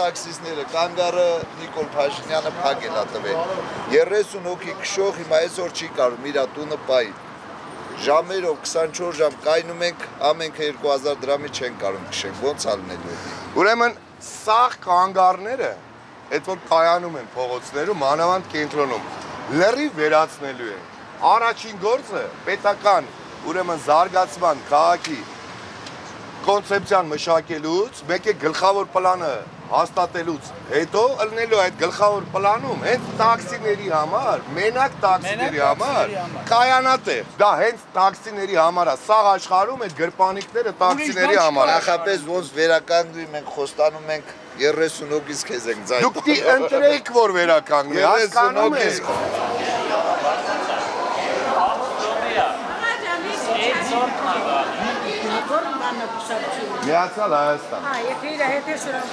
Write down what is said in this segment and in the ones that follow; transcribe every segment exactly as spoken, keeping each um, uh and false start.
տաքսիստները կանգառը Նիկոլ Փաշինյանը փակել է տվել։ երեսուն հոգի քշող հիմա այսօր չի կարող իր տունը պայի։ Ժամերով քսանչորս ժամ կայնում ենք, ամենքը երկու հազար դրամի չեն կարող քշենք, ոնց է լինելու դա։ Ուրեմն սաղ կանգառները, այդ որ կայանում են փողոցներում, մանավանդ կենտրոնում, լրիվ վերացնելու են։ Առաջին գործը պետական, ուրեմն զարգացման քաղաքի կոնցեպցիան մշակելուց, մեկ է գլխավոր պլանը հաստատելուց հետո ըլնելու այդ գլխավոր պլանում հենց տաքսիների համար, մենակ տաքսիների համար կայանատեղ։ Դա հենց տաքսիների համար է, սաղ աշխարհում այդ գրպանիկները տաքսիների համար։ Նախապես ոնց վերականգնվի, մենք խոստանում ենք երեսուն հոգից քեզ ենք ձայնը։ Դուք դի ընտրեք, որ վերականգնվի, հասկանում եք։ Միացյալ Հայաստան։ Հա, եթե իր հետ է շրան։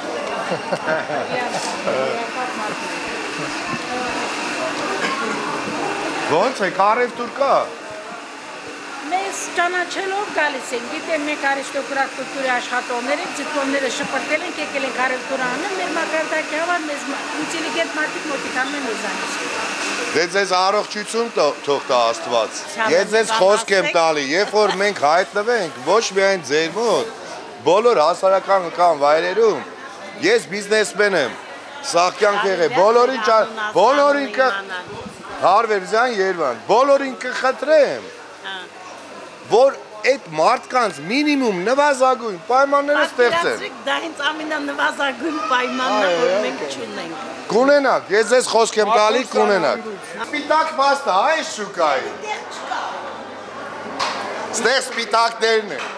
Ոնց է, կարևտուր կա։ Մեզ ճանաչելով գալիս են, գիտեմ մեկ արիստոկրատուտուրի աշխատողներ ենք, ձգողները շպրտել ենք, եկել ենք կարևտուր անում, մեր մակարդակի համար մեզ ինտելիգենտ մարդիկ մոտիկանում են մեզանից։ Դե ձեզ առողջություն թող տա Աստված։ Ես ձեզ խոսք եմ տալի, երբ որ մենք հայտնվենք, ոչ միայն ձեր մոտ, բոլոր հասարակական կամ վայրերում, ես բիզնեսմեն եմ, սաղկյանք եղե, բոլորին բոլորին Հարվերզյան Երևան, բոլորին կխտրեմ, որ այդ մարդկանց մինիմում նվազագույն պայմանները ստեղծեն։ Դա հենց ամենանվազագույն պայմանն է, որ մենք չունենք։ Կունենաք, ես ձեզ խոսք եմ տալի, կունենաք։ Սպիտակ փաստա, այս շուկայի։ Ստեղ սպիտակներն են։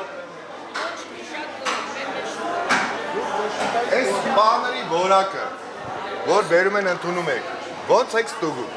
Այս բաների որակը, որ բերում են ընդունում եք, ոնց եք ստուգում։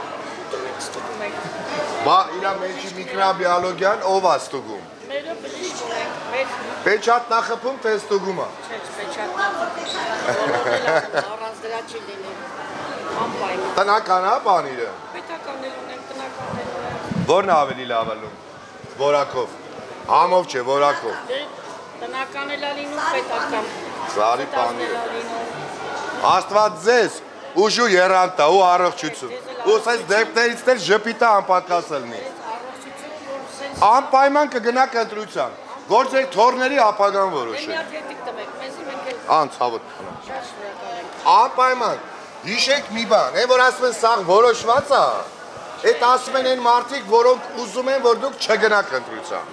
Բա իրա մեջի միկրոբիոլոգիան ով է ստուգում։ Մերը բժիշկ ենք, Պեչատ նախփում թե ստուգում է։ Չէ, պեչատ նախփում։ Առանց դրա չի լինի։ Անպայման։ Տնական է բանիրը։ Պետականներ ունենք, տնականներ ունենք։ Որն է ավելի լավ ալում։ Որակով։ Համով չէ, որակով։ Տնական էլ լինում, պետական։ Զարի բանիրը։ Աստված ձեզ ուժու երանտա ու առողջություն։ Ու սենց դեպքերից դեր ժպիտը անպատկաս լինի։ Անպայման կգնաք ընտրության, որ ձեր թորների ապագան որոշեք։ Անցավոտ քնա։ Անպայման, հիշեք մի բան, է որ ասում են սաղ որոշված է, այդ ասում են այն մարդիկ, որոնք ուզում են, որ դուք չգնաք ընտրության։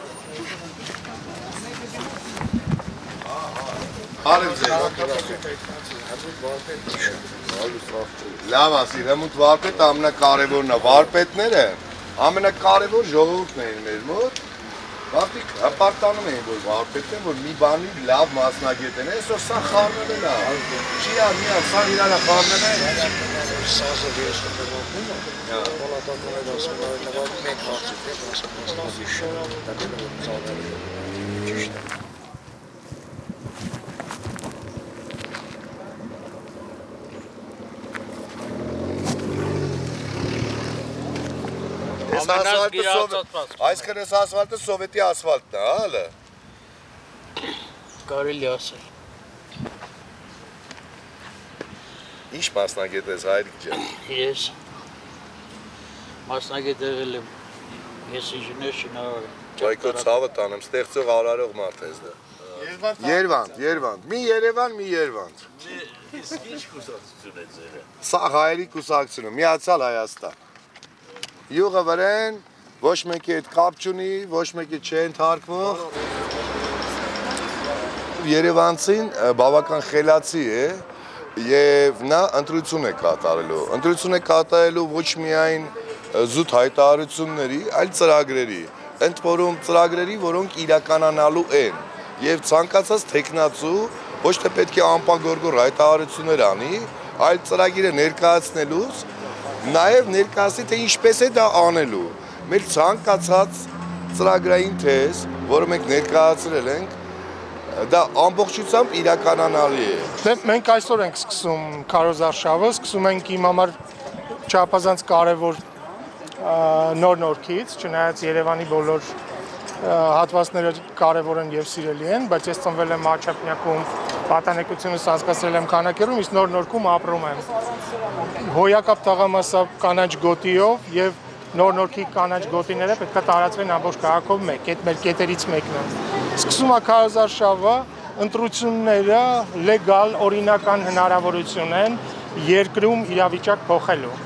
Արև ձեր։ Լավ ասի, Հմուտ վարպետ ամենակարևորն է, վարպետները ամենակարևոր ժողովուրդն էին մեր մոտ, մարդիկ հպարտանում էին, որ վարպետն են, որ մի բանի լավ մասնագետ են, այսօր սա խառնվել է, չի ա, մի ա, սա իրանը խառնվել է։ Սազը վերստպեղողում է, բոլատատուն այդ ասում է, նվագ մեկ հարցիք է, ասում մասնազի շնա, դակել է, որ ծավալի է, ճիշտ է։ Այսքան ես ասվալտը սովետի ասվալտն է, հալը։ Կարելի ասել։ Ինչ մասնագետ ես, Հայրիկ ջան։ Ես մասնագետ եղել եմ, ես ինժեներ շինարար եմ։ Ճայքո ցավը տանեմ, ստեղծող արարող մարդ ես դա։ Երվանդ, Երվանդ, մի Երևան, մի Երվանդ։ Իսկ ինչ կուսակցություն է ձերը։ Սա հայերի կուսակցությունը, Միացյալ Հայաստան։ Յուղը վրեն, ոչ մեկի հետ կապ չունի, ոչ մեկի չեն թարգվող։ Երևանցին բավական խելացի է և նա ընտրություն է կատարելու։ Ընտրություն է կատարելու ոչ միայն զուտ հայտարարությունների, այլ ծրագրերի։ Ընդ որում ծրագրերի, որոնք իրականանալու են։ Եվ ցանկացած թեկնածու ոչ թե պետք է անպագորգոր հայտարարություններ անի, այլ ծրագիրը ներկայացնելուց նաև ներկայացնի, թե ինչպես է դա անելու։ Մեր ցանկացած ծրագրային թեզ, որը մենք ներկայացրել ենք, դա ամբողջությամբ իրականանալի է։ Դե մենք այսօր ենք սկսում քարոզարշավը, սկսում ենք իմ համար չափազանց կարևոր նոր նորքից, չնայած Երևանի բոլոր հատվածները կարևոր են եւ սիրելի են, բայց ես ծնվել եմ Աչափնյակում պատանեկությունս անցկացրել եմ քանակերում, իսկ Նոր Նորքում ապրում եմ։ Հոյակապ թաղամասը կանաչ գոտիով եւ Նոր Նորքի կանաչ գոտիները պետք է տարածվեն ամբողջ քաղաքով մեկ, այդ մեր կետերից մեկն է։ Սկսում է քարոզարշավը, ընտրությունները լեգալ օրինական հնարավորություն են երկրում իրավիճակ փոխելու։